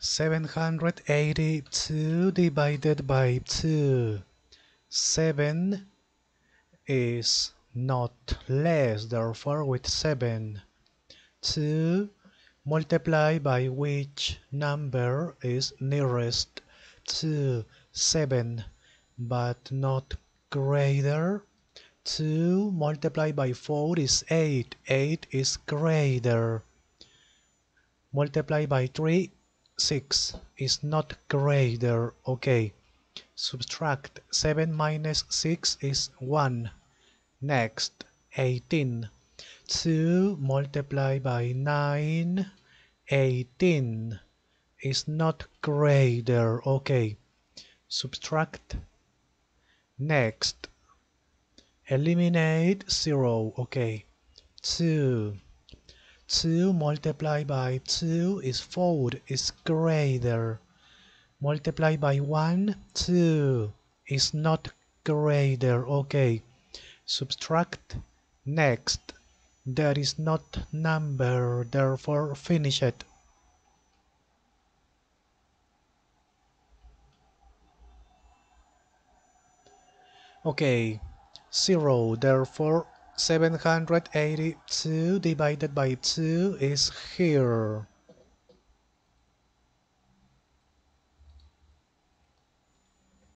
782 divided by 2. 7 is not less, therefore with 7. 2 multiply by which number is nearest to 7 but not greater. 2 multiplied by 4 is 8. 8 is greater. Multiply by 3, 6 is not greater. Okay. Subtract 7 minus 6 is 1. Next, 18. 2 multiplied by 9, 18 is not greater. Okay. Subtract. Next, eliminate 0. Okay. 2 multiplied by 2 is 4, is greater. Multiply by 1, 2 is not greater. Okay. Subtract. Next, there is not number, therefore finish it. Okay, 0, therefore 782 divided by 2 is here.